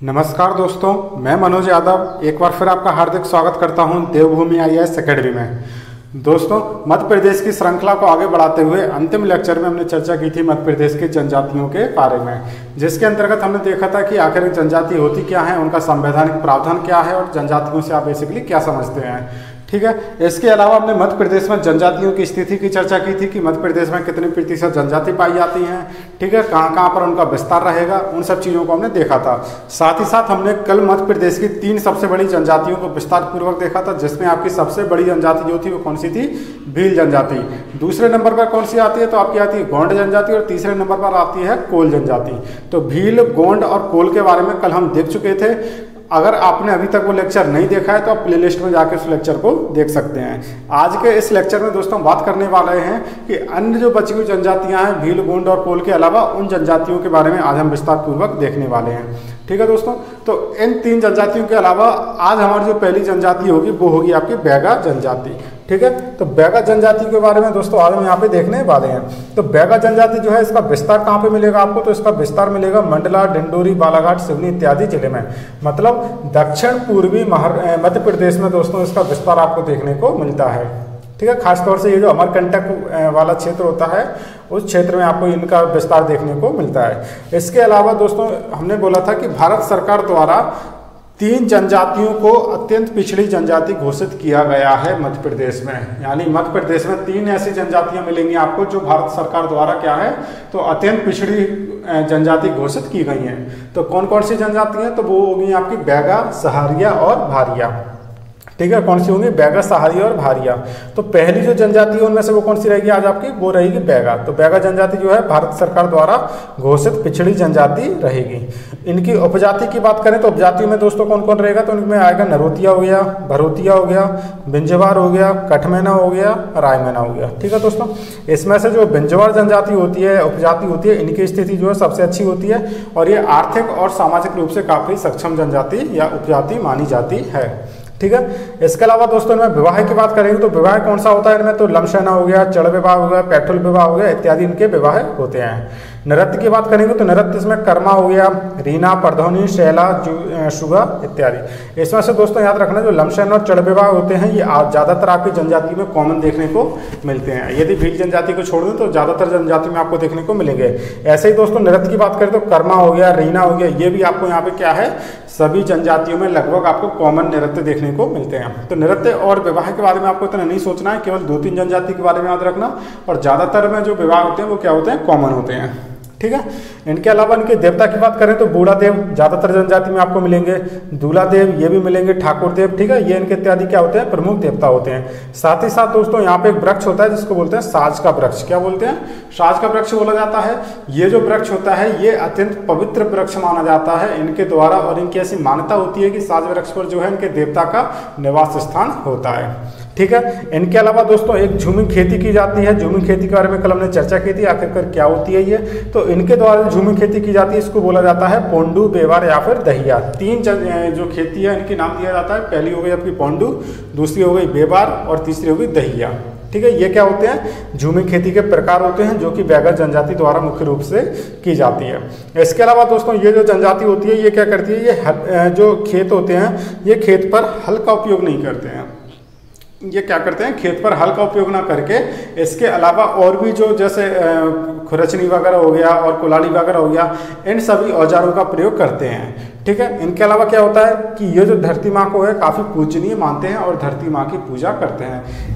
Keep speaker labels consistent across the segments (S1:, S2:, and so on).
S1: नमस्कार दोस्तों, मैं मनोज यादव एक बार फिर आपका हार्दिक स्वागत करता हूं देवभूमि आईएएस एकेडमी में। दोस्तों, मध्य प्रदेश की श्रृंखला को आगे बढ़ाते हुए अंतिम लेक्चर में हमने चर्चा की थी मध्य प्रदेश की जनजातियों के बारे में, जिसके अंतर्गत हमने देखा था कि आखिर जनजाति होती क्या है, उनका संवैधानिक प्रावधान क्या है और जनजातियों से आप बेसिकली क्या समझते हैं। ठीक है, इसके अलावा हमने मध्य प्रदेश में जनजातियों की स्थिति की चर्चा की थी कि मध्य प्रदेश में कितनी प्रतिशत जनजाति पाई जाती हैं, ठीक है, कहाँ कहाँ पर उनका विस्तार रहेगा, उन सब चीज़ों को हमने देखा था। साथ ही साथ हमने कल मध्य प्रदेश की 3 सबसे बड़ी जनजातियों को विस्तार पूर्वक देखा था, जिसमें आपकी सबसे बड़ी जनजाति जो थी वो कौन सी थी? भील जनजाति। दूसरे नंबर पर कौन सी आती है? तो आपकी आती है गोंड जनजाति और तीसरे नंबर पर आती है कोल जनजाति। तो भील, गोंड और कोल के बारे में कल हम देख चुके थे। अगर आपने अभी तक वो लेक्चर नहीं देखा है तो आप प्लेलिस्ट में जाकर उस लेक्चर को देख सकते हैं। आज के इस लेक्चर में दोस्तों हम बात करने वाले हैं कि अन्य जो बची हुई जनजातियां हैं भील, गोंड और कोल के अलावा उन जनजातियों के बारे में आज हम विस्तार पूर्वक देखने वाले हैं। ठीक है दोस्तों, तो इन 3 जनजातियों के अलावा आज हमारी जो पहली जनजाति होगी वो होगी आपकी बैगा जनजाति। ठीक है, तो बैगा जनजाति के बारे में दोस्तों आज हम यहाँ पे देखने वाले हैं। तो बैगा जनजाति जो है इसका विस्तार कहाँ पे मिलेगा आपको? तो इसका विस्तार मिलेगा मंडला, डिंडोरी, बालाघाट, सिवनी इत्यादि जिले में, मतलब दक्षिण पूर्वी मध्य प्रदेश में दोस्तों इसका विस्तार आपको देखने को मिलता है। ठीक है, खासतौर से ये जो अमरकंटक वाला क्षेत्र होता है उस क्षेत्र में आपको इनका विस्तार देखने को मिलता है। इसके अलावा दोस्तों हमने बोला था कि भारत सरकार द्वारा 3 जनजातियों को अत्यंत पिछड़ी जनजाति घोषित किया गया है मध्य प्रदेश में, यानी मध्य प्रदेश में 3 ऐसी जनजातियां मिलेंगी आपको जो भारत सरकार द्वारा क्या है तो अत्यंत पिछड़ी जनजाति घोषित की गई हैं। तो कौन कौन सी जनजाति हैं? तो वो होगी आपकी बैगा, सहारिया और भारिया। ठीक है, कौन सी होंगी? बैगा, सहारिया और भारिया। तो पहली जो जनजाति है उनमें से वो कौन सी रहेगी आज आपकी? वो रहेगी बैगा। तो बैगा जनजाति जो है भारत सरकार द्वारा घोषित पिछड़ी जनजाति रहेगी। इनकी उपजाति की बात करें तो उपजातियों में दोस्तों कौन कौन रहेगा? तो इनमें आएगा नरोतिया हो गया, भरोतिया हो गया, बिंजवार हो गया, कठमैना हो गया, रायमैना हो गया। ठीक है दोस्तों, इसमें से जो बिंजवार जनजाति होती है, उपजाति होती है, इनकी स्थिति जो है सबसे अच्छी होती है और ये आर्थिक और सामाजिक रूप से काफी सक्षम जनजाति या उपजाति मानी जाती है। ठीक है, इसके अलावा दोस्तों इनमें विवाह की बात करेंगे तो विवाह कौन सा होता है इनमें? तो लमशैना हो गया, चढ़ विवाह हो गया, पैठुल विवाह हो गया इत्यादि इनके विवाह होते हैं। नृत्य की बात करेंगे तो नृत्य इसमें कर्मा हो गया, रीना, परधौनी, शैला, शुगा इत्यादि। इसमें से दोस्तों याद रखना जो लमशैन और चढ़ विवाह होते हैं ये ज़्यादातर आपकी जनजाति में कॉमन देखने को मिलते हैं। यदि भील जनजाति को छोड़ दें तो ज़्यादातर जनजाति में आपको देखने को मिलेंगे। ऐसे ही दोस्तों नृत्य की बात करें तो कर्मा हो गया, रीना हो गया, ये भी आपको यहाँ पे क्या है सभी जनजातियों में लगभग आपको कॉमन नृत्य देखने को मिलते हैं। तो नृत्य और विवाह के बारे में आपको इतना नहीं सोचना है, केवल 2-3 जनजाति के बारे में याद रखना और ज़्यादातर में जो विवाह होते हैं वो क्या होते हैं? कॉमन होते हैं। ठीक है, इनके अलावा इनके देवता की बात करें तो बूढ़ा देव ज्यादातर जनजाति में आपको मिलेंगे, दूल्हा देव ये भी मिलेंगे, ठाकुर देव। ठीक है, ये इनके इत्यादि क्या होते हैं? प्रमुख देवता होते हैं। साथ ही साथ दोस्तों यहाँ पे एक वृक्ष होता है जिसको बोलते हैं साज का वृक्ष। क्या बोलते हैं? साज का वृक्ष बोला जाता है। ये जो वृक्ष होता है ये अत्यंत पवित्र वृक्ष माना जाता है इनके द्वारा और इनकी ऐसी मान्यता होती है कि साज वृक्ष पर जो है इनके देवता का निवास स्थान होता है। ठीक है, इनके अलावा दोस्तों एक झूमी खेती की जाती है। झूमी खेती के बारे में कल हमने चर्चा की थी, आखिरकार क्या होती है ये? तो इनके द्वारा झूमी खेती की जाती है इसको बोला जाता है पोंडू, बेवार या फिर दहिया। 3 जो खेती है इनके नाम दिया जाता है। पहली हो गई आपकी पोंडू, दूसरी हो गई बेवार और तीसरी हो गई दहिया। ठीक है, ये क्या होते हैं? झूमी खेती के प्रकार होते हैं जो कि बैगा जनजाति द्वारा मुख्य रूप से की जाती है। इसके अलावा दोस्तों ये जो जनजाति होती है ये क्या करती है? ये जो खेत होते हैं ये खेत पर हल का उपयोग नहीं करते हैं। ये क्या करते हैं? खेत पर हल का उपयोग ना करके इसके अलावा और भी जो जैसे खुरचनी वगैरह हो गया और कुल्हाड़ी वगैरह हो गया इन सभी औजारों का प्रयोग करते हैं। ठीक है, इनके अलावा क्या होता है कि ये जो धरती माँ को है काफ़ी पूजनीय मानते हैं और धरती माँ की पूजा करते हैं।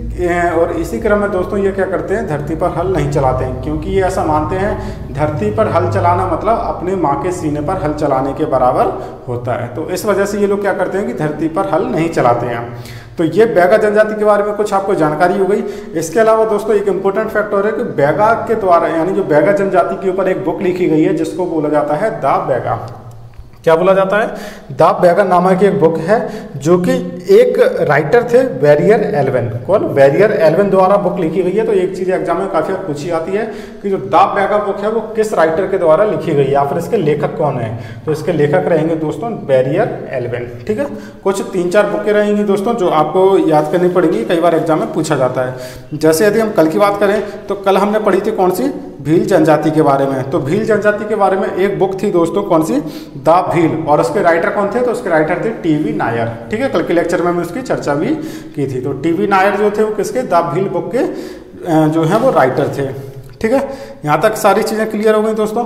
S1: इसी क्रम में दोस्तों ये क्या करते हैं? धरती पर हल नहीं चलाते हैं, क्योंकि ये ऐसा मानते हैं धरती पर हल चलाना मतलब अपने माँ के सीने पर हल चलाने के बराबर होता है। तो इस वजह से ये लोग क्या करते हैं कि धरती पर हल नहीं चलाते हैं। तो ये बैगा जनजाति के बारे में कुछ आपको जानकारी हो गई। इसके अलावा दोस्तों एक इंपॉर्टेंट फैक्टर है कि बैगा के द्वारा यानी जो बैगा जनजाति के ऊपर एक बुक लिखी गई है जिसको बोला जाता है द बैगा। क्या बोला जाता है? द बैगा नामक की एक बुक है जो कि एक राइटर थे वेरियर एल्विन। कौन? वेरियर एल्विन द्वारा बुक लिखी गई है। तो एक चीज़ एग्जाम में काफ़ी पूछी जाती है कि जो द बैगा बुक है वो किस राइटर के द्वारा लिखी गई है या फिर इसके लेखक कौन है? तो इसके लेखक रहेंगे दोस्तों वेरियर एल्विन। ठीक है, कुछ 3-4 बुकें रहेंगी दोस्तों जो आपको याद करनी पड़ेगी, कई बार एग्जाम में पूछा जाता है। जैसे यदि हम कल की बात करें तो कल हमने पढ़ी थी कौन सी? भील जनजाति के बारे में। तो भील जनजाति के बारे में एक बुक थी दोस्तों, कौन सी? द भील, और उसके राइटर कौन थे? तो उसके राइटर थे टीवी नायर। ठीक है, कल के लेक्चर में हमने उसकी चर्चा भी की थी। तो टीवी नायर जो थे वो किसके, द भील बुक के जो है वो राइटर थे। ठीक है, यहाँ तक सारी चीज़ें क्लियर हो गई दोस्तों।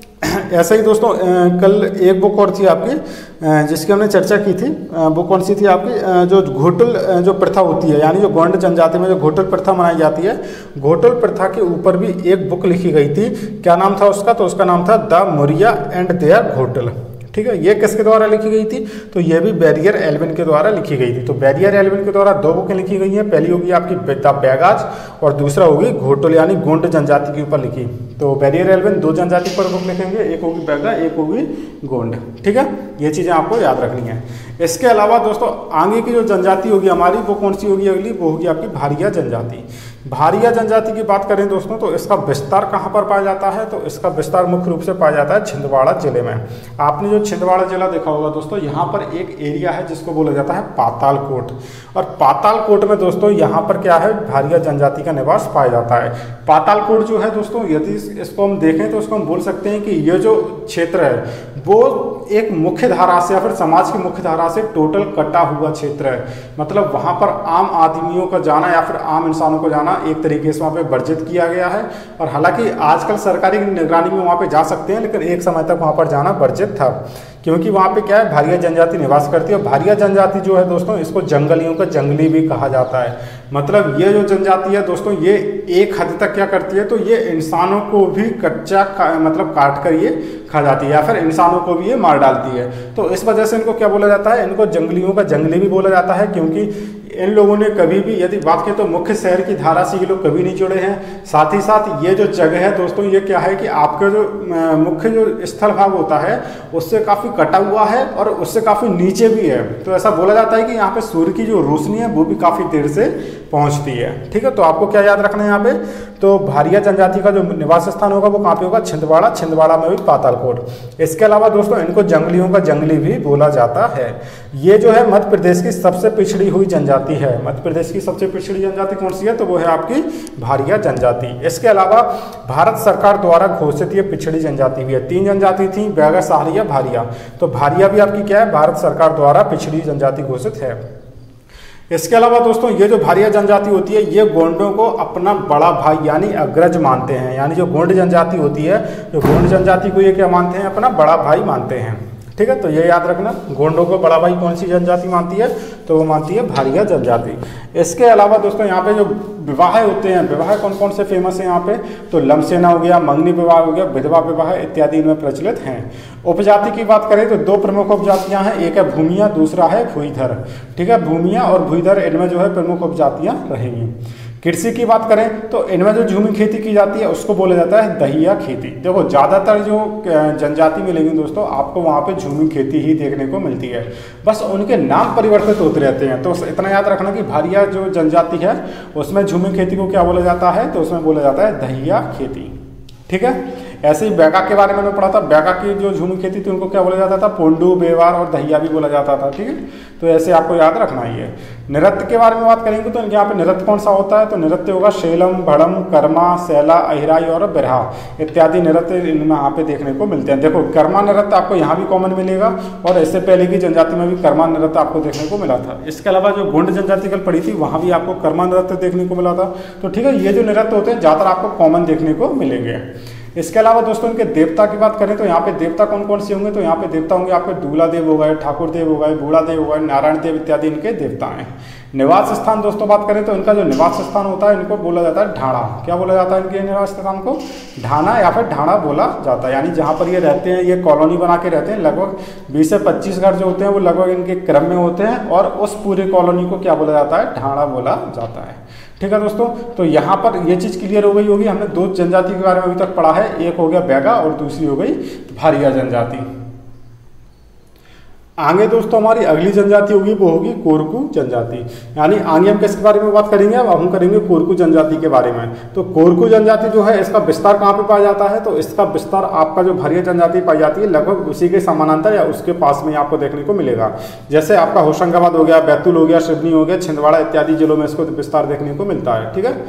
S1: ऐसे ही दोस्तों कल एक बुक और थी आपकी जिसकी हमने चर्चा की थी। वो कौन सी थी आपकी? जो घोटल जो प्रथा होती है, यानी जो गोंड जनजाति में जो घोटल प्रथा मनाई जाती है, घोटल प्रथा के ऊपर भी एक बुक लिखी गई थी। क्या नाम था उसका? तो उसका नाम था the Maurya and their hotel. ठीक है, ये किसके द्वारा लिखी गई थी? तो ये भी बैरियर एल्विन के द्वारा लिखी गई थी। तो बैरियर एल्विन के द्वारा 2 बुकें लिखी गई हैं। पहली होगी आपकी द बैगाज और दूसरा होगी घोटल यानी गोंड जनजाति के ऊपर लिखी। तो बैरियर एल्विन 2 जनजाति पर बुक लिखेंगे, एक होगी बैगा, एक होगी गोंड। ठीक है, ये चीज़ें आपको याद रखनी है। इसके अलावा दोस्तों आगे की जो जनजाति होगी हमारी वो कौन सी होगी अगली? वो होगी आपकी भारिया जनजाति। भारिया जनजाति की बात करें दोस्तों तो इसका विस्तार कहाँ पर पाया जाता है? तो इसका विस्तार मुख्य रूप से पाया जाता है छिंदवाड़ा जिले में। आपने जो छिंदवाड़ा जिला देखा होगा दोस्तों, यहाँ पर एक एरिया है जिसको बोला जाता है पातालकोट। और पातालकोट में दोस्तों यहाँ पर क्या है? भारिया जनजाति का निवास पाया जाता है। पातालकोट जो है दोस्तों, यदि इसको हम देखें तो इसको हम बोल सकते हैं कि ये जो क्षेत्र है वो एक मुख्य धारा से या फिर समाज की मुख्य धारा से टोटल कटा हुआ क्षेत्र है। मतलब वहाँ पर आम आदमियों का जाना या फिर आम इंसानों को जाना एक तरीके से वहाँ पे वर्जित किया गया है। और हालांकि आजकल सरकारी निगरानी में वहाँ पे जा सकते हैं, लेकिन एक समय तक वहाँ पर जाना वर्जित था, क्योंकि वहाँ पे क्या है? भारिया जनजाति निवास करती है। और भारिया जनजाति जो है दोस्तों, इसको जंगलियों का जंगली भी कहा जाता है। मतलब ये जो जनजाति है दोस्तों, ये एक हद तक क्या करती है? तो ये इंसानों को भी कच्चा मतलब काट कर ये खा जाती है या फिर इंसानों को भी ये मार डालती है। तो इस वजह से इनको क्या बोला जाता है? इनको जंगलियों का जंगली भी बोला जाता है, क्योंकि इन लोगों ने कभी भी, यदि बात करें तो मुख्य शहर की धारा से ये लोग कभी नहीं जुड़े हैं। साथ ही साथ ये जो जगह है दोस्तों, ये क्या है कि आपका जो मुख्य जो स्थल भाग होता है उससे काफ़ी कटा हुआ है और उससे काफ़ी नीचे भी है। तो ऐसा बोला जाता है कि यहाँ पे सूर्य की जो रोशनी है वो भी काफ़ी देर से पहुँचती है। ठीक है, तो आपको क्या याद रखना है यहाँ पे? तो भारिया जनजाति का जो निवास स्थान होगा वो कहाँ पे होगा? छिंदवाड़ा। छिंदवाड़ा में भी पातालकोट। इसके अलावा दोस्तों इनको जंगलियों का जंगली भी बोला जाता है। ये जो है मध्य प्रदेश की सबसे पिछड़ी हुई जनजाति है। मध्य प्रदेश की सबसे पिछड़ी जनजाति कौन सी है? तो वो है आपकी भारिया जनजाति। इसके अलावा भारत सरकार द्वारा घोषित ये पिछड़ी जनजाति भी है। 3 जनजाति थी, बैगा, सहारिया, भारिया। तो भारिया भी आपकी क्या है? भारत सरकार द्वारा पिछड़ी जनजाति घोषित है। इसके अलावा दोस्तों ये जो भारिया जनजाति होती है ये गोंडों को अपना बड़ा भाई यानी अग्रज मानते हैं। यानी जो गोंड जनजाति होती है, जो गोंड जनजाति को ये क्या मानते हैं? अपना बड़ा भाई मानते हैं। ठीक है, तो ये याद रखना, गोंडों को बड़ा भाई कौन सी जनजाति मानती है? तो वो मानती है भारिया जनजाति। इसके अलावा दोस्तों यहाँ पे जो विवाह होते हैं, विवाह कौन कौन से फेमस है यहाँ पे? तो लमसेना हो गया, मंगनी विवाह हो गया, विधवा विवाह इत्यादि इनमें प्रचलित हैं। उपजाति की बात करें तो 2 प्रमुख उपजातियां हैं, एक है भूमिया, दूसरा है भूईधर। ठीक है, भूमिया और भूईधर इनमें जो है प्रमुख उपजातियां रहेंगी। कृषि की बात करें तो इनमें जो झूमी खेती की जाती है उसको बोला जाता है दहिया खेती। देखो ज़्यादातर जो जनजाति मिलेंगी दोस्तों आपको वहाँ पे झूमी खेती ही देखने को मिलती है, बस उनके नाम परिवर्तित होते रहते हैं। तो इतना याद रखना कि भारिया जो जनजाति है उसमें झूमी खेती को क्या बोला जाता है? तो उसमें बोला जाता है दहिया खेती। ठीक है, ऐसे ही बैगा के बारे में मैंने पढ़ा था। बैगा की जो झूमी खेती थी उनको क्या बोला जाता था? पोंडू, बेवार और दहिया भी बोला जाता था। ठीक है, तो ऐसे आपको याद रखना ही है। नृत्य के बारे में बात करेंगे तो यहाँ पे नृत्य कौन सा होता है? तो नृत्य होगा शेलम, भड़म, कर्मा, सैला, अहिराई और बिरहा इत्यादि नृत्य इनमें यहाँ पे देखने को मिलते हैं। देखो कर्मा नृत्य आपको यहाँ भी कॉमन मिलेगा और इससे पहले की जनजाति में भी कर्मा नृत्य आपको देखने को मिला था। इसके अलावा जो गोंड जनजाति कल पड़ी थी वहाँ भी आपको कर्मा नृत्य देखने को मिला था। तो ठीक है, ये जो नृत्य होते हैं ज़्यादातर आपको कॉमन देखने को मिलेंगे। इसके अलावा दोस्तों इनके देवता की बात करें तो यहाँ पे देवता कौन कौन से होंगे? तो यहाँ पे देवता होंगे आपके दूल्हा देव हो गए, ठाकुर देव हो गए, बूढ़ा देव हो गए, नारायण देव इत्यादि इनके देवता हैं। निवास स्थान दोस्तों बात करें तो इनका जो निवास स्थान होता है इनको बोला जाता है ढाणा। क्या बोला जाता है इनके निवास स्थान को? ढाणा या फिर ढाणा बोला जाता है। यानी जहाँ पर ये रहते हैं, ये कॉलोनी बना के रहते हैं, लगभग 20 से 25 घर जो होते हैं वो लगभग इनके क्रम में होते हैं और उस पूरे कॉलोनी को क्या बोला जाता है? ढाणा बोला जाता है। ठीक है दोस्तों, तो यहाँ पर ये चीज़ क्लियर हो गई होगी। हमने 2 जनजाति के बारे में अभी तक पढ़ा है, एक हो गया बैगा और दूसरी हो गई भारिया जनजाति। आगे दोस्तों हमारी अगली जनजाति होगी वो होगी कोरकू जनजाति। यानी आगे हम किसके बारे में बात करेंगे? अब हम करेंगे कोरकू जनजाति के बारे में। तो कोरकू जनजाति जो है इसका विस्तार कहाँ पे पाया जाता है? तो इसका विस्तार आपका जो भारिया जनजाति पाई जाती है लगभग उसी के समानांतर या उसके पास में आपको देखने को मिलेगा। जैसे आपका होशंगाबाद हो गया, बैतूल हो गया, सिवनी हो गया, छिंदवाड़ा इत्यादि जिलों में इसको विस्तार देखने को मिलता है। ठीक है,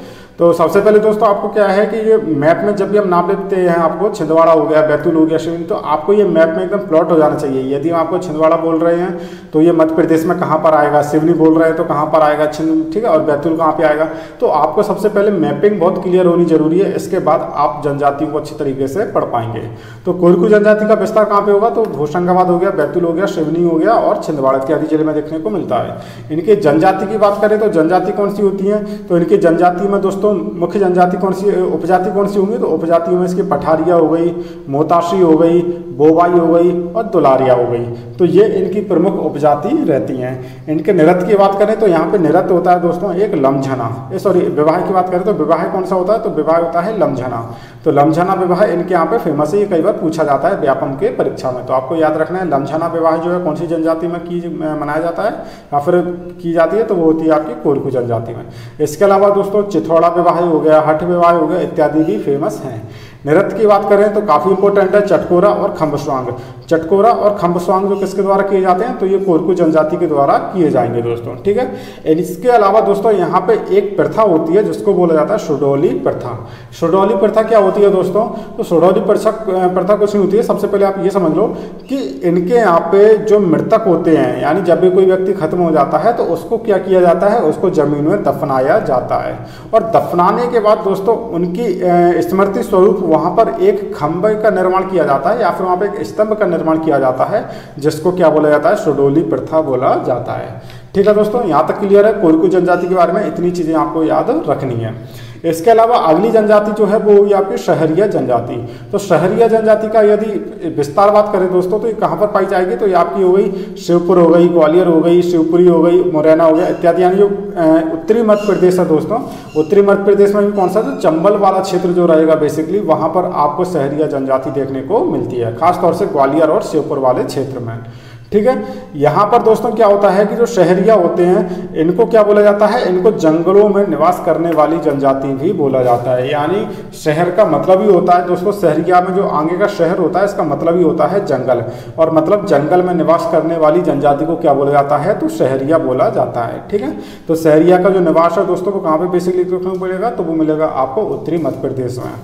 S1: तो सबसे पहले दोस्तों आपको क्या है कि ये मैप में जब भी हम नाम लेते हैं, आपको छिंदवाड़ा हो गया, बैतूल हो गया, सिवनी, तो आपको ये मैप में एकदम प्लॉट हो जाना चाहिए। यदि हम आपको छिंदवाड़ा बोल रहे हैं तो ये मध्य प्रदेश में कहाँ पर आएगा, सिवनी बोल रहे हैं तो कहाँ पर आएगा, ठीक है, और बैतूल कहाँ पे आएगा। तो आपको सबसे पहले मैपिंग बहुत क्लियर होनी जरूरी है, इसके बाद आप जनजातियों को अच्छी तरीके से पढ़ पाएंगे। तो कोरकू जनजाति का विस्तार कहाँ पे होगा, तो होशंगाबाद हो गया, बैतूल हो गया, सिवनी हो गया और छिंदवाड़ा इत्यादि जिले में देखने को मिलता है। इनके जनजाति की बात करें तो जनजाति कौन सी होती है, तो इनकी जनजाति में दोस्तों मुख्य जनजाति कौन सी, उपजाति कौन सी होंगी, तो उपजातियों में इसकी पठारिया हो गई, मोताशी हो गई, बोवाई हो गई और दुलारिया हो गई। तो ये इनकी प्रमुख उपजाति रहती हैं। इनके नृत्य की बात करें तो यहाँ पे नृत्य होता है दोस्तों एक लमझना, सॉरी विवाह की बात करें तो विवाह कौन सा होता है, तो विवाह होता है लमझना। तो लमझना विवाह इनके यहाँ पे फेमस है, ये कई बार पूछा जाता है व्यापम के परीक्षा में। तो आपको याद रखना है लमझना विवाह जो है कौन सी जनजाति में मनाया जाता है या फिर की जाती है, तो वो होती है आपकी कोरकू जनजाति में। इसके अलावा दोस्तों चिथौड़ा विवाह हो गया, हठ विवाह हो गया इत्यादि भी फेमस हैं। नृत्य की बात करें तो काफ़ी इंपॉर्टेंट है चटकोरा और खम्बस्वांग। चटकोरा और खम्बस्वांग जो किसके द्वारा किए जाते हैं, तो ये कोरकू जनजाति के द्वारा किए जाएंगे दोस्तों, ठीक है। इसके अलावा दोस्तों यहाँ पे एक प्रथा होती है जिसको बोला जाता है सुडौली प्रथा। सुडौली प्रथा क्या होती है दोस्तों, तो सुडौली प्रथा कुछ नहीं होती है। सबसे पहले आप ये समझ लो कि इनके यहाँ पे जो मृतक होते हैं, यानी जब भी कोई व्यक्ति खत्म हो जाता है तो उसको क्या किया जाता है, उसको जमीन में दफनाया जाता है। और दफनाने के बाद दोस्तों उनकी स्मृति स्वरूप वहाँ पर एक खंबे का निर्माण किया जाता है या फिर वहाँ पे एक स्तंभ का निर्माण किया जाता है, जिसको क्या बोला जाता है, सुडौली प्रथा बोला जाता है। ठीक है दोस्तों, यहाँ तक क्लियर है। कोरकू जनजाति के बारे में इतनी चीज़ें आपको याद रखनी है। इसके अलावा अगली जनजाति जो है वो हुई आपकी शहरिया जनजाति। तो शहरिया जनजाति का यदि विस्तार बात करें दोस्तों तो ये कहाँ पर पाई जाएगी, तो ये आपकी हो गई शिवपुर हो गई, ग्वालियर हो गई, शिवपुरी हो गई, मुरैना हो गया इत्यादि। यानी जो उत्तरी मध्य प्रदेश है दोस्तों, उत्तरी मध्य प्रदेश में भी कौन सा, जो चंबल वाला क्षेत्र जो रहेगा बेसिकली, वहाँ पर आपको शहरिया जनजाति देखने को मिलती है, खासतौर से ग्वालियर और शिवपुर वाले क्षेत्र में। ठीक है, यहाँ पर दोस्तों क्या होता है कि जो शहरिया होते हैं इनको क्या बोला जाता है, इनको जंगलों में निवास करने वाली जनजाति भी बोला जाता है। यानी शहर का मतलब ही होता है दोस्तों, शहरिया में जो आगे का शहर होता है इसका मतलब ही होता है जंगल, और मतलब जंगल में निवास करने वाली जनजाति को क्या बोला जाता है, तो शहरिया बोला जाता है। ठीक है, तो शहरिया का जो निवास है दोस्तों वो कहाँ पे बेसिकली देखने को मिलेगा, तो वो मिलेगा आपको उत्तरी मध्य प्रदेश में।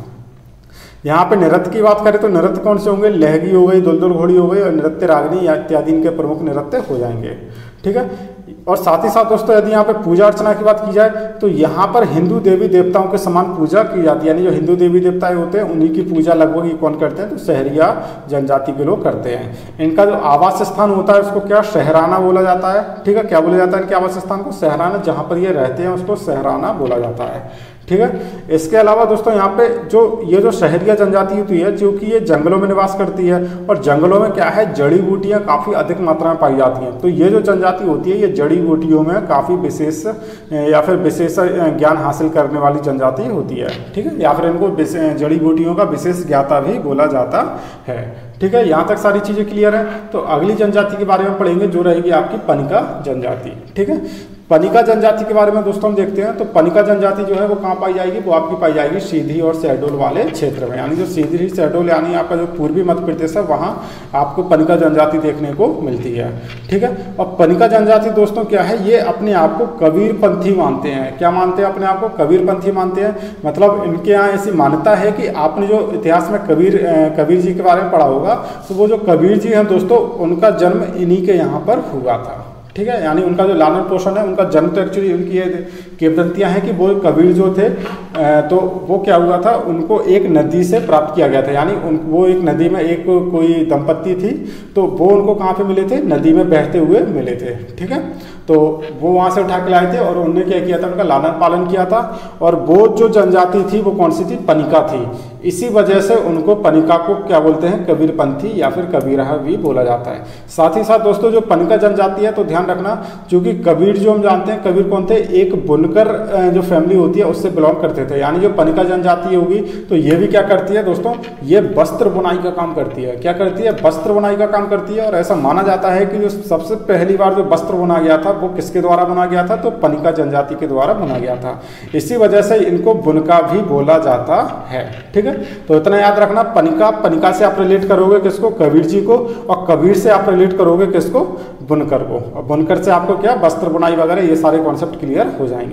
S1: यहाँ पे नृत्य की बात करें तो नृत्य कौन से होंगे, लहगी हो गई, दुलदुल घोड़ी हो गई और नृत्य रागनी इत्यादि इनके प्रमुख नृत्य हो जाएंगे। ठीक है, और साथ ही साथ दोस्तों यदि यहाँ पे पूजा अर्चना की बात की जाए तो यहाँ पर हिंदू देवी देवताओं के समान पूजा की जाती है। यानी जो हिंदू देवी देवता होते हैं उन्हीं की पूजा लगभग ही कौन करते हैं, तो शहरिया जनजाति के लोग करते हैं। इनका जो आवास स्थान होता है उसको क्या शहराना बोला जाता है। ठीक है, क्या बोला जाता है इनके आवास स्थान को, शहराना। जहाँ पर ये रहते हैं उसको शहराना बोला जाता है। ठीक है, इसके अलावा दोस्तों यहाँ पे ये जो शहरिया जनजाति होती है जो कि ये जंगलों में निवास करती है, और जंगलों में क्या है, जड़ी बूटियाँ काफ़ी अधिक मात्रा में पाई जाती हैं। तो ये जो जनजाति होती है ये जड़ी बूटियों में काफ़ी विशेष या फिर विशेष ज्ञान हासिल करने वाली जनजाति होती है। ठीक है, या फिर इनको जड़ी बूटियों का विशेष ज्ञाता भी बोला जाता है। ठीक है, यहाँ तक सारी चीज़ें क्लियर है। तो अगली जनजाति के बारे में पढ़ेंगे जो रहेगी आपकी पनिका जनजाति। ठीक है, पनिका जनजाति के बारे में दोस्तों हम देखते हैं। तो पनिका जनजाति जो है वो कहाँ पाई जाएगी, वो आपकी पाई जाएगी सीधी और शहडोल वाले क्षेत्र में। यानी जो सीधी शहडोल यानी आपका जो पूर्वी मध्य प्रदेश है वहाँ आपको पनिका जनजाति देखने को मिलती है। ठीक है, और पनिका जनजाति दोस्तों क्या है, ये अपने आप को कबीरपंथी मानते हैं। क्या मानते हैं, अपने आप को कबीरपंथी मानते हैं। मतलब इनके यहाँ ऐसी मान्यता है कि आपने जो इतिहास में कबीर जी के बारे में पढ़ा होगा, तो वो जो कबीर जी हैं दोस्तों उनका जन्म इन्हीं के यहाँ पर हुआ था। ठीक है, यानी उनका जो लालन पोषण है, उनका जन्म तो एक्चुअली उनकी ये किंवदंतियाँ हैं कि वो कबीर जो थे तो वो क्या हुआ था, उनको एक नदी से प्राप्त किया गया था। यानी वो एक नदी में एक कोई दंपत्ति थी, तो वो उनको कहाँ पे मिले थे, नदी में बहते हुए मिले थे। ठीक है, तो वो वहाँ से उठा के लाए थे और उन्होंने क्या किया था, उनका लालन पालन किया था। और वो जो जनजाति थी वो कौन सी थी, पनिका थी। इसी वजह से उनको पनिका को क्या बोलते हैं, कबीरपंथी या फिर कबीरा भी बोला जाता है। साथ ही साथ दोस्तों जो पनिका जनजाति है तो ध्यान रखना, क्योंकि कबीर जो हम जानते हैं, कबीर कौन थे, एक बुनकर जो फैमिली होती है उससे बिलोंग करते थे। यानी जो पनिका जनजाति होगी तो ये भी क्या करती है दोस्तों, ये वस्त्र बुनाई का काम करती है। क्या करती है, वस्त्र बुनाई का काम करती है। और ऐसा माना जाता है कि जो सबसे पहली बार जो वस्त्र बुना गया था वो किसके द्वारा बुना गया था, तो पनिका जनजाति के द्वारा बुना गया था। इसी वजह से इनको बुनका भी बोला जाता है। ठीक है, तो इतना याद रखना, पनिका से आप रिलेट करोगे किसको, कबीर जी को, और कबीर से आप रिलेट करोगे किसको, बुनकर को, और बुनकर से आपको क्या, वस्त्र बुनाई वगैरह ये सारे कॉन्सेप्ट क्लियर हो जाएंगे।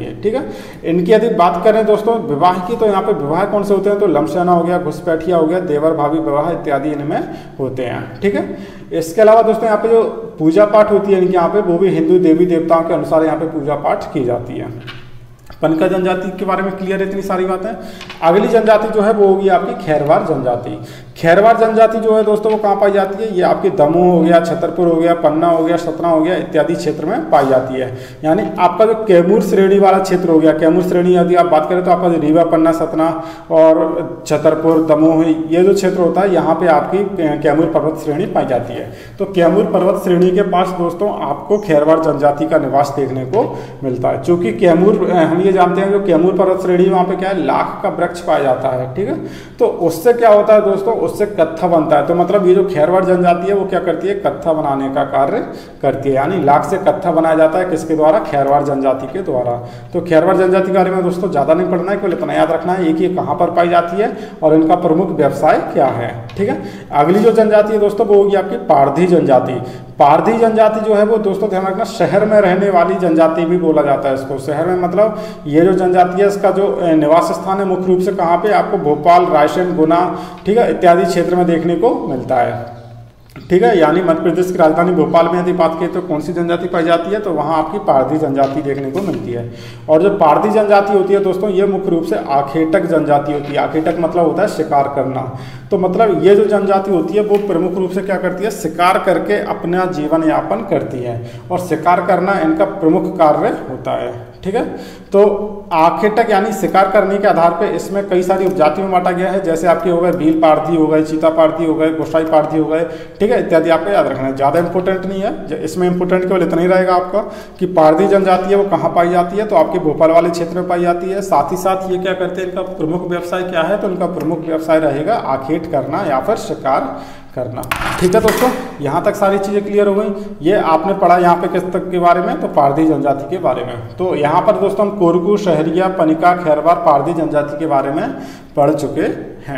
S1: है। ठीक है, इनकी यदि बात करें दोस्तों विवाह की, तो यहाँ पे विवाह कौन से होते हैं, तो लमसैना हो गया, घुसपैठिया हो गया, देवर भाभी विवाह इत्यादि इनमें होते हैं। ठीक है, इसके अलावा दोस्तों यहाँ पे जो पूजा पाठ होती है इनके यहाँ पे, वो भी हिंदू देवी देवताओं के अनुसार यहाँ पे पूजा पाठ की जाती है। पनका जनजाति के बारे में क्लियर है इतनी सारी बातें। अगली जनजाति जो है वो होगी आपकी खैरवार जनजाति। खैरवार जनजाति जो है दोस्तों वो कहाँ पाई जाती है, ये आपके दमोह हो गया, छतरपुर हो गया, पन्ना हो गया, सतना हो गया इत्यादि क्षेत्र में पाई जाती है। यानी आपका जो कैमूर श्रेणी वाला क्षेत्र हो गया, कैमूर श्रेणी यदि आप बात करें तो आपका रीवा, पन्ना, सतना और छतरपुर, दमोह, ये जो क्षेत्र होता है यहाँ पे आपकी कैमूर पर्वत श्रेणी पाई जाती है। तो कैमूर पर्वत श्रेणी के पास दोस्तों आपको खैरवार जनजाति का निवास देखने को मिलता है। चूंकि कैमूर, हम ये जानते हैं जो कैमूर पर्वत श्रेणी वहाँ पे क्या है, लाख का वृक्ष पाया जाता है। ठीक है, तो उससे क्या होता है दोस्तों, उससे कत्था बनता है। तो मतलब ये जो खैरवार जनजाति है वो क्या करती है, कत्था बनाने का कार्य करती है। यानी लाख से कत्था बनाया जाता है किसके द्वारा, खैरवार जनजाति के द्वारा। तो खैरवार जनजाति के बारे में दोस्तों ज्यादा नहीं पढ़ना है, केवल इतना याद रखना है एक, ये कहाँ पर पाई जाती है और इनका प्रमुख व्यवसाय क्या है। ठीक है, अगली जो जनजाति है दोस्तों वो होगी आपकी पारधी जनजाति। पारधी जनजाति जो है वो दोस्तों ध्यान रखना, शहर में रहने वाली जनजाति भी बोला जाता है इसको। शहर में मतलब ये जो जनजाति है इसका जो निवास स्थान है मुख्य रूप से कहाँ पे, आपको भोपाल, रायसेन, गुना, ठीक है, इत्यादि क्षेत्र में देखने को मिलता है। ठीक है, यानी मध्य प्रदेश की राजधानी भोपाल में यदि बात करें तो कौन सी जनजाति पाई जाती है, तो वहाँ आपकी पारधी जनजाति देखने को मिलती है। और जो पारधी जनजाति होती है दोस्तों ये मुख्य रूप से आखेटक जनजाति होती है। आखेटक मतलब होता है शिकार करना। तो मतलब ये जो जनजाति होती है वो प्रमुख रूप से क्या करती है, शिकार करके अपना जीवन यापन करती है और शिकार करना इनका प्रमुख कार्य होता है। ठीक है, तो आखेटक यानी शिकार करने के आधार पे इसमें कई सारी उपजातियों में बांटा गया है। जैसे आपके हो गए भील पारधी हो गए, चीता पारधी हो गए, गोसाई पारधी हो गए। ठीक है, इत्यादि आपको याद रखना है, ज़्यादा इंपॉर्टेंट नहीं है। इसमें इंपॉर्टेंट केवल इतना ही रहेगा आपका कि पारधी जनजाति है वो कहाँ पाई जाती है, तो आपके भोपाल वाले क्षेत्र में पाई जाती है। साथ ही साथ ये क्या करते हैं, इनका प्रमुख व्यवसाय क्या है, तो इनका प्रमुख व्यवसाय रहेगा आखेट करना या फिर शिकार करना। ठीक है दोस्तों, यहाँ तक सारी चीज़ें क्लियर हो गई। ये आपने पढ़ा यहाँ पे किस तक के बारे में, तो पारधी जनजाति के बारे में। तो यहाँ पर दोस्तों हम कोरकू, शहरिया, पनिका, खैरवार, पारधी जनजाति के बारे में पढ़ चुके हैं।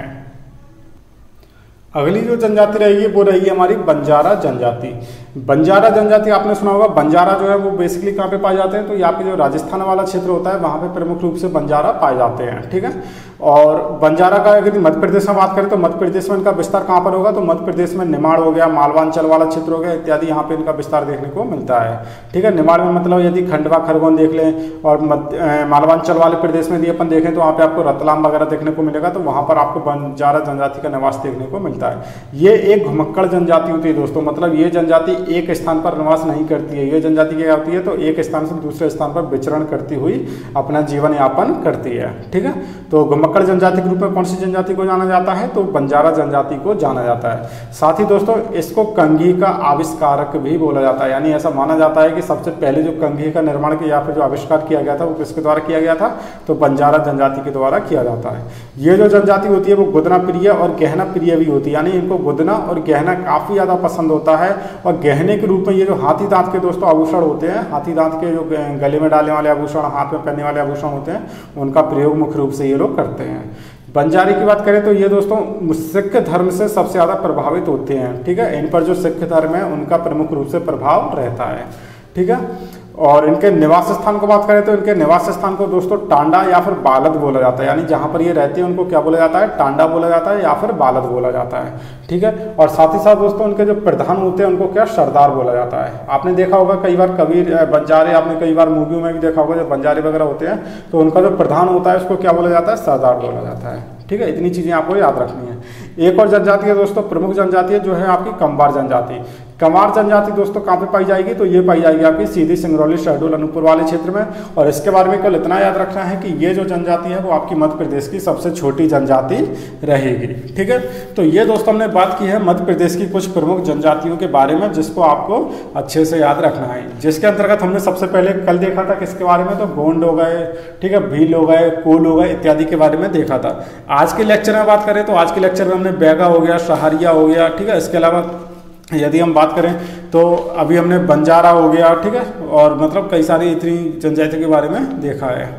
S1: अगली जो जनजाति रहेगी वो रहेगी हमारी बंजारा जनजाति। बंजारा जनजाति आपने सुना होगा। बंजारा जो है वो बेसिकली कहाँ पे पाए जाते हैं, तो यहाँ पे जो राजस्थान वाला क्षेत्र होता है वहाँ पे प्रमुख रूप से बंजारा पाए जाते हैं। ठीक है, और बंजारा का अगर मध्य प्रदेश में बात करें तो मध्य प्रदेश में इनका विस्तार कहाँ पर होगा, तो मध्य प्रदेश में निमाड़ हो गया, मालवांचल वाला क्षेत्र हो गया इत्यादि, यहाँ पे इनका विस्तार देखने को मिलता है। ठीक है, निमाड़ में मतलब यदि खंडवा, खरगोन देख लें और मालवांचल वाले प्रदेश में यदि अपन देखें तो वहाँ पे आपको रतलाम वगैरह देखने को मिलेगा, तो वहाँ पर आपको बंजारा जनजाति का निवास देखने को मिलता है। ये एक घुमक्कड़ जनजाति होती है दोस्तों, मतलब ये जनजाति एक स्थान पर निवास नहीं करती है। ये जनजाति क्या होती है, तो एक स्थान से दूसरे स्थान पर विचरण करती हुई अपना जीवन यापन करती है। ठीक है, तो घुमक्कड़ जनजाति के रूप में कौन सी जनजाति को जाना जाता है, तो बंजारा जनजाति को जाना जाता है। साथ ही दोस्तों इसको कंघी का आविष्कारक भी बोला जाता है। यानी ऐसा माना जाता है कि सबसे पहले जो कंघी का निर्माण किया या फिर जो आविष्कार किया गया था वो किसके द्वारा किया गया था, तो बंजारा जनजाति के द्वारा किया जाता है। ये जो जनजाति होती है वो गुदना प्रिय और गहना प्रिय भी होती है। यानी इनको गुदना और गहना काफी ज्यादा पसंद होता है। और गहने के रूप में ये जो हाथी दांत के दोस्तों आभूषण होते हैं, हाथी दांत के जो गले में डालने वाले आभूषण, हाथ में पहनने वाले आभूषण होते हैं, उनका प्रयोग मुख्य रूप से ये लोग करते हैं। बंजारी की बात करें तो ये दोस्तों सिख धर्म से सबसे ज्यादा प्रभावित होते हैं। ठीक है, इन पर जो सिख धर्म है उनका प्रमुख रूप से प्रभाव रहता है। ठीक है, और इनके निवास स्थान को बात करें तो इनके निवास स्थान को दोस्तों टांडा या फिर बालद बोला जाता है। यानी जहां पर ये रहते हैं उनको क्या बोला जाता है, टांडा बोला जाता है या फिर बालद बोला जाता है। ठीक है, और साथ ही साथ दोस्तों उनके जो प्रधान होते हैं उनको क्या, सरदार बोला जाता है। आपने देखा होगा कई बार कबीर बंजारे, आपने कई बार मूवियों में भी देखा होगा जब बंजारे वगैरह होते हैं तो उनका जो प्रधान होता है उसको क्या बोला जाता है, सरदार बोला जाता है। ठीक है, इतनी चीजें आपको याद रखनी है। एक और जनजाति है दोस्तों, प्रमुख जनजाति है जो है आपकी कंवार जनजाति। कंवार जनजाति दोस्तों कहाँ पे पाई जाएगी, तो ये पाई जाएगी आपकी सीधी, सिंगरौली, शहडोल, अनूपपुर वाले क्षेत्र में। और इसके बारे में केवल इतना याद रखना है कि ये जो जनजाति है वो आपकी मध्य प्रदेश की सबसे छोटी जनजाति रहेगी। ठीक है, तो ये दोस्तों हमने बात की है मध्य प्रदेश की कुछ प्रमुख जनजातियों के बारे में जिसको आपको अच्छे से याद रखना है। जिसके अंतर्गत हमने सबसे पहले कल देखा था किसके बारे में, तो गोंड हो गए, ठीक है, भील हो गए, कोल हो गए इत्यादि के बारे में देखा था। आज के लेक्चर में बात करें तो आज के लेक्चर में हमने बैगा हो गया, सहारिया हो गया। ठीक है, इसके अलावा यदि हम बात करें तो अभी हमने बंजारा हो गया। ठीक है, और मतलब कई सारी इतनी जनजाति के बारे में देखा है।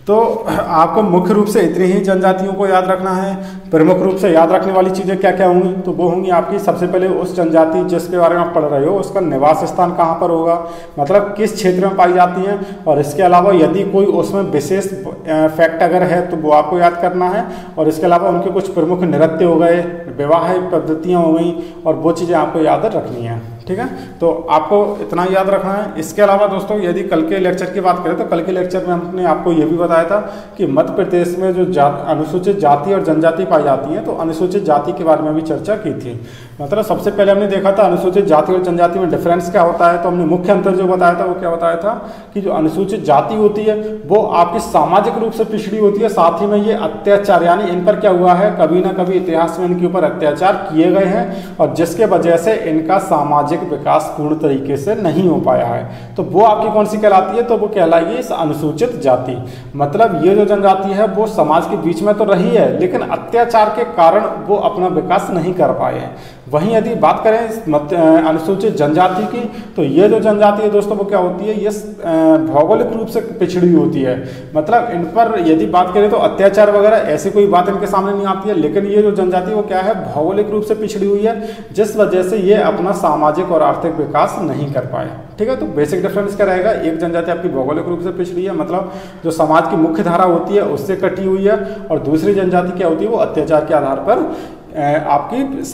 S1: तो आपको मुख्य रूप से इतनी ही जनजातियों को याद रखना है। प्रमुख रूप से याद रखने वाली चीज़ें क्या क्या होंगी, तो वो होंगी आपकी सबसे पहले उस जनजाति जिसके बारे में आप पढ़ रहे हो उसका निवास स्थान कहाँ पर होगा, मतलब किस क्षेत्र में पाई जाती हैं, और इसके अलावा यदि कोई उसमें विशेष फैक्ट अगर है तो वो आपको याद करना है। और इसके अलावा उनके कुछ प्रमुख नृत्य हो गए, विवाहिक पद्धतियाँ हो गई, और वो चीज़ें आपको याद रखनी है। ठीक है, तो आपको इतना याद रखना है। इसके अलावा दोस्तों यदि कल के लेक्चर की बात करें तो कल के लेक्चर में हमने आपको ये भी बताया था कि मध्य प्रदेश में जो अनुसूचित जाति और जनजाति पाई जाती हैं, तो अनुसूचित जाति के बारे में भी चर्चा की थी। मतलब सबसे पहले हमने देखा था अनुसूचित जाति और जनजाति में डिफरेंस क्या होता है, तो हमने मुख्य अंतर जो बताया था वो क्या बताया था कि जो अनुसूचित जाति होती है वो आपकी सामाजिक रूप से पिछड़ी होती है, साथ ही में ये अत्याचार यानी इन पर क्या हुआ है, कभी ना कभी इतिहास में इनके ऊपर अत्याचार किए गए हैं और जिसके वजह से इनका सामाजिक विकास पूर्ण तरीके से नहीं हो पाया है। तो वो आपकी कौन सी कहलाती है, तो वो कहलाएगी इस अनुसूचित जाति। मतलब ये जो जनजाति है वो समाज के बीच में तो रही है लेकिन अत्याचार के कारण वो अपना विकास नहीं कर पाए हैं। वहीं यदि बात करें अनुसूचित जनजाति की, तो ये जो जनजाति है दोस्तों वो क्या होती है, ये भौगोलिक रूप से पिछड़ी होती है। मतलब इन पर यदि बात करें तो अत्याचार वगैरह ऐसी कोई बात इनके सामने नहीं आती है, लेकिन ये जो जनजाति वो क्या है, भौगोलिक रूप से पिछड़ी हुई है, जिस वजह से ये अपना सामाजिक और आर्थिक विकास नहीं कर पाए। ठीक है, तो बेसिक डिफरेंस क्या रहेगा, एक जनजाति आपकी भौगोलिक रूप से पिछड़ी है, मतलब जो समाज की मुख्य धारा होती है उससे कटी हुई है, और दूसरी जनजाति क्या होती है वो अत्याचार के आधार पर आपकी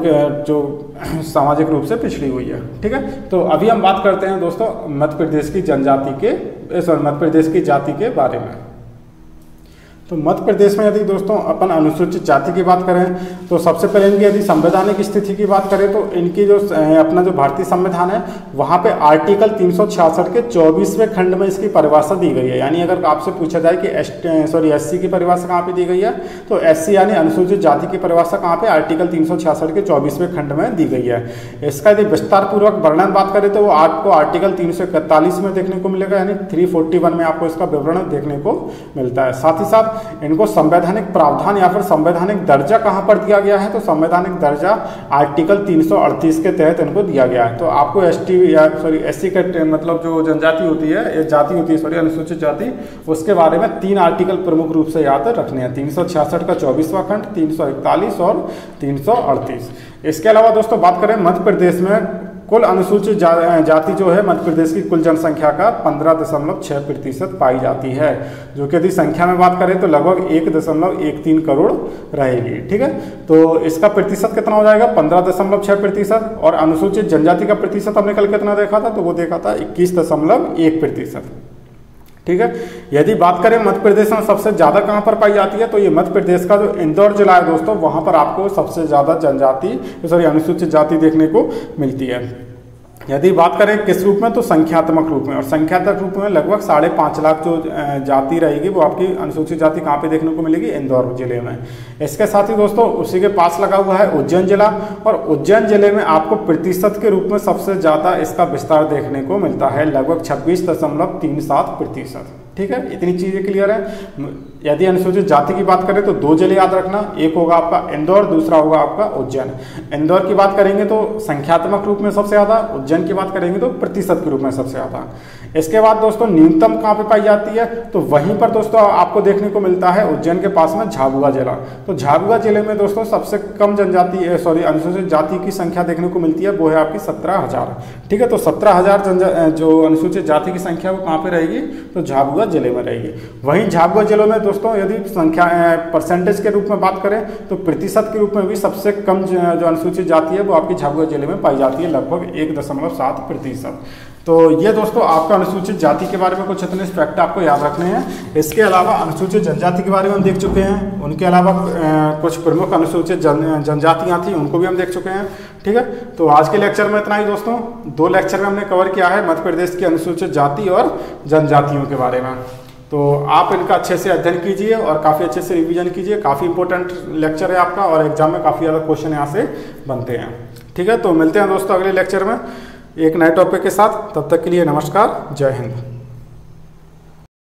S1: सामाजिक रूप से पिछड़ी हुई है। ठीक है, तो अभी हम बात करते हैं दोस्तों मध्य प्रदेश की मध्य प्रदेश की जाति के बारे में। तो मध्य प्रदेश में यदि दोस्तों अपन अनुसूचित जाति की बात करें तो सबसे पहले इनकी यदि संवैधानिक स्थिति की बात करें तो इनकी जो अपना जो भारतीय संविधान है वहाँ पे आर्टिकल 366 के 24वें खंड में इसकी परिभाषा दी गई है। यानी अगर आपसे पूछा जाए कि एससी की परिभाषा कहाँ पे दी गई है, तो एससी यानी अनुसूचित जाति की परिभाषा कहाँ पे आर्टिकल 366 के 24वें खंड में दी गई है। इसका यदि विस्तार पूर्वक वर्णन बात करें तो वो आपको आर्टिकल 341 में देखने को मिलेगा, यानी 341 में आपको इसका विवरण देखने को मिलता है। साथ ही साथ इनको संवैधानिक प्रावधान या फिर संवैधानिक दर्जा कहां पर दिया गया है, तो संवैधानिक दर्जा आर्टिकल 338 के तहत इनको दिया गया है। तो आपको एससी का मतलब जो जनजाति होती है, जाति होती है अनुसूचित जाति, उसके बारे में 3 आर्टिकल प्रमुख रूप से याद रखने हैं, 366 का 24वां खंड, 341 और 338। इसके अलावा दोस्तों बात करें मध्य प्रदेश में कुल अनुसूचित जाति जो है मध्य प्रदेश की कुल जनसंख्या का 15.6% पाई जाती है, जो कि यदि संख्या में बात करें तो लगभग 1.13 करोड़ रहेगी। ठीक है, तो इसका प्रतिशत कितना हो जाएगा, 15.6%। और अनुसूचित जनजाति का प्रतिशत हमने कल कितना देखा था, तो वो देखा था 21.1%। ठीक है, यदि बात करें मध्य प्रदेश में सबसे ज़्यादा कहाँ पर पाई जाती है, तो ये मध्य प्रदेश का जो इंदौर जिला है दोस्तों, वहाँ पर आपको सबसे ज़्यादा अनुसूचित जाति देखने को मिलती है। यदि बात करें किस रूप में, तो संख्यात्मक रूप में, और संख्यात्मक रूप में लगभग 5.5 लाख जो जाति रहेगी वो आपकी अनुसूचित जाति कहाँ पे देखने को मिलेगी, इंदौर जिले में। इसके साथ ही दोस्तों उसी के पास लगा हुआ है उज्जैन जिला, और उज्जैन जिले में आपको प्रतिशत के रूप में सबसे ज़्यादा इसका विस्तार देखने को मिलता है, लगभग 26.37%। ठीक है, इतनी चीज़ें क्लियर है। यदि अनुसूचित जाति की बात करें तो 2 जिले याद रखना, एक होगा आपका इंदौर, दूसरा होगा आपका उज्जैन। इंदौर की बात करेंगे तो संख्यात्मक रूप में सबसे ज़्यादा, उज्जैन की बात करेंगे तो प्रतिशत के रूप में सबसे ज़्यादा। इसके बाद दोस्तों न्यूनतम कहाँ पे पाई जाती है, तो वहीं पर दोस्तों आपको देखने को मिलता है उज्जैन के पास में झाबुआ जिला। तो झाबुआ जिले में दोस्तों सबसे कम अनुसूचित जाति की संख्या देखने को मिलती है, वो है आपकी 17,000। ठीक है, तो 17,000 जो अनुसूचित जाति की संख्या वो कहाँ पे रहेगी, तो झाबुआ जिले में रहेगी। वहीं झाबुआ जिले में दोस्तों यदि संख्या परसेंटेज के रूप में बात करें तो प्रतिशत के रूप में भी सबसे कम जो अनुसूचित जाति है वो आपकी झाबुआ जिले में पाई जाती है, लगभग 1.7%। तो ये दोस्तों आपका अनुसूचित जाति के बारे में कुछ इतने फैक्ट आपको याद रखने हैं। इसके अलावा अनुसूचित जनजाति के बारे में हम देख चुके हैं, उनके अलावा कुछ प्रमुख अनुसूचित जनजातियाँ थी उनको भी हम देख चुके हैं। ठीक है, तो आज के लेक्चर में इतना ही दोस्तों। 2 लेक्चर में हमने कवर किया है मध्य प्रदेश की अनुसूचित जाति और जनजातियों के बारे में। तो आप इनका अच्छे से अध्ययन कीजिए और काफ़ी अच्छे से रिवीजन कीजिए। काफ़ी इंपॉर्टेंट लेक्चर है आपका और एग्जाम में काफ़ी ज़्यादा क्वेश्चन यहाँ से बनते हैं। ठीक है, तो मिलते हैं दोस्तों अगले लेक्चर में एक नए टॉपिक के साथ। तब तक के लिए नमस्कार, जय हिंद।